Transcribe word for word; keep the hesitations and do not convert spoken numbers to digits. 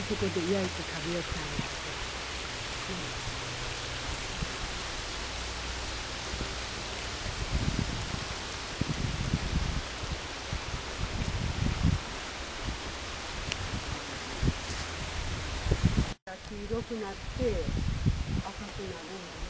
そこで焼いて食べよったんやけど、黄色くなって赤くなるんだ。